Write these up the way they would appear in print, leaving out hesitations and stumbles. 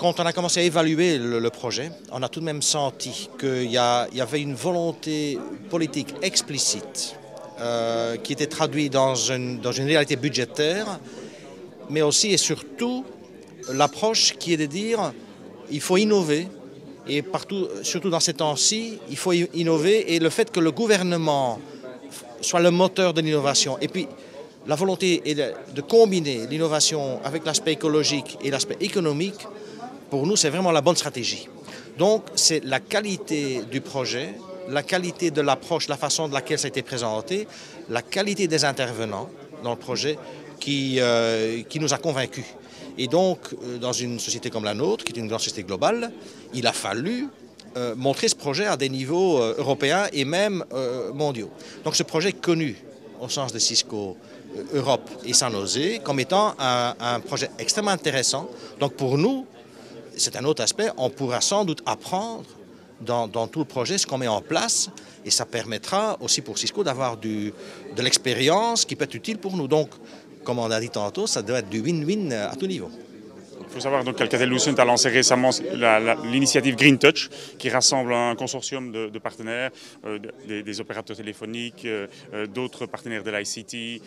Quand on a commencé à évaluer le projet, on a tout de même senti qu'il y avait une volonté politique explicite qui était traduite dans une réalité budgétaire, mais aussi et surtout l'approche qui est de dire il faut innover, et partout, surtout dans ces temps-ci, il faut innover, et le fait que le gouvernement soit le moteur de l'innovation, et puis la volonté est de combiner l'innovation avec l'aspect écologique et l'aspect économique, pour nous c'est vraiment la bonne stratégie. Donc c'est la qualité du projet, la qualité de l'approche, la façon de laquelle ça a été présenté, la qualité des intervenants dans le projet qui nous a convaincus. Et donc, dans une société comme la nôtre, qui est une grande société globale, il a fallu montrer ce projet à des niveaux européens et même mondiaux. Donc ce projet est connu au sens de Cisco Europe et San José comme étant un projet extrêmement intéressant. Donc pour nous, c'est un autre aspect, on pourra sans doute apprendre dans tout le projet ce qu'on met en place, et ça permettra aussi pour Cisco d'avoir de l'expérience qui peut être utile pour nous. Donc, comme on a dit tantôt, ça doit être du win-win à tout niveau. Il faut savoir donc qu'Alcatel-Lucent a lancé récemment l'initiative Green Touch, qui rassemble un consortium de partenaires, des opérateurs téléphoniques, d'autres partenaires de l'ICT,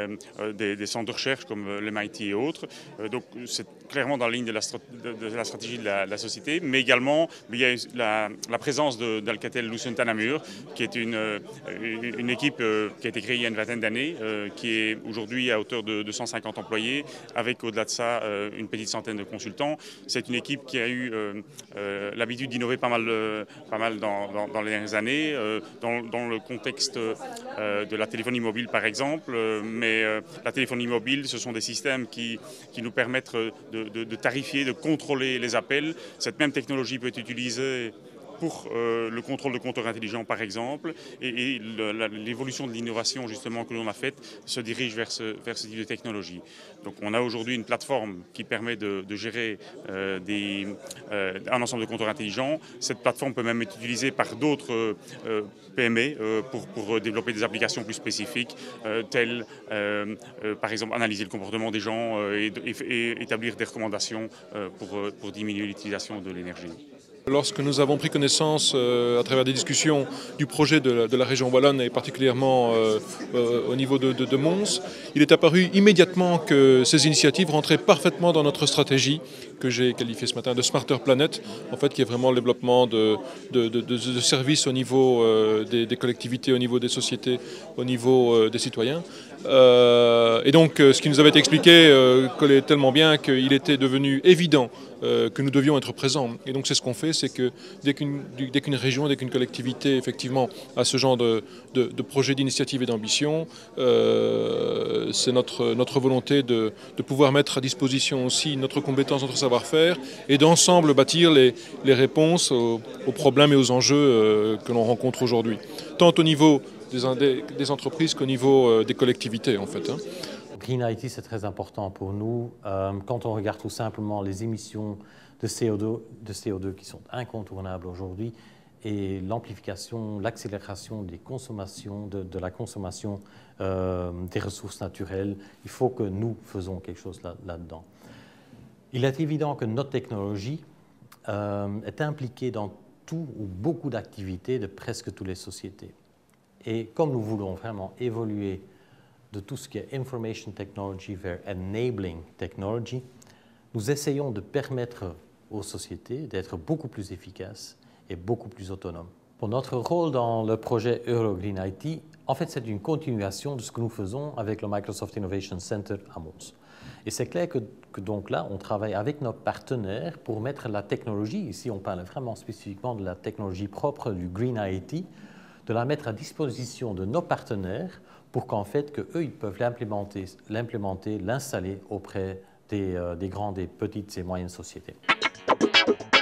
des centres de recherche comme l'MIT et autres. Donc c'est clairement dans la ligne de la stratégie de la société, mais également il y a la présence d'Alcatel-Lucent à Namur, qui est une équipe qui a été créée il y a une vingtaine d'années, qui est aujourd'hui à hauteur de 150 employés, avec au-delà de ça une petite centaine de consultants. C'est une équipe qui a eu l'habitude d'innover pas mal dans les dernières années, dans le contexte de la téléphonie mobile par exemple, mais la téléphonie mobile, ce sont des systèmes qui nous permettent de tarifier, de contrôler les appels. Cette même technologie peut être utilisée pour le contrôle de compteurs intelligents par exemple, et l'évolution de l'innovation justement que l'on a faite se dirige vers ce type de technologie. Donc on a aujourd'hui une plateforme qui permet de gérer un ensemble de compteurs intelligents. Cette plateforme peut même être utilisée par d'autres PME pour développer des applications plus spécifiques, telles par exemple analyser le comportement des gens et établir des recommandations pour diminuer l'utilisation de l'énergie. Lorsque nous avons pris connaissance, à travers des discussions, du projet de la région wallonne et particulièrement au niveau de Mons, il est apparu immédiatement que ces initiatives rentraient parfaitement dans notre stratégie que j'ai qualifiée ce matin de Smarter Planet, en fait, qui est vraiment le développement de services au niveau des collectivités, au niveau des sociétés, au niveau des citoyens. Et donc, ce qui nous avait été expliqué collait tellement bien qu'il était devenu évident que nous devions être présents. Et donc c'est ce qu'on fait, c'est que dès qu'une région, dès qu'une collectivité effectivement a ce genre de projet d'initiative et d'ambition, c'est notre volonté de pouvoir mettre à disposition aussi notre compétence, notre savoir-faire, et d'ensemble bâtir les réponses aux problèmes et aux enjeux que l'on rencontre aujourd'hui, tant au niveau des entreprises qu'au niveau des collectivités en fait. Green IT, c'est très important pour nous. Quand on regarde tout simplement les émissions de CO2 qui sont incontournables aujourd'hui, et l'amplification, l'accélération des consommations, de la consommation des ressources naturelles, il faut que nous faisons quelque chose là-dedans. Il est évident que notre technologie est impliquée dans tout ou beaucoup d'activités de presque toutes les sociétés. Et comme nous voulons vraiment évoluer de tout ce qui est information technology vers enabling technology, nous essayons de permettre aux sociétés d'être beaucoup plus efficaces et beaucoup plus autonomes. Pour notre rôle dans le projet EuroGreen IT, en fait, c'est une continuation de ce que nous faisons avec le Microsoft Innovation Center à Mons. Et c'est clair que donc là, on travaille avec nos partenaires pour mettre la technologie, ici on parle vraiment spécifiquement de la technologie propre du Green IT, de la mettre à disposition de nos partenaires pour qu'en fait, qu'eux, ils peuvent l'implémenter, l'installer auprès des grandes et petites et moyennes sociétés.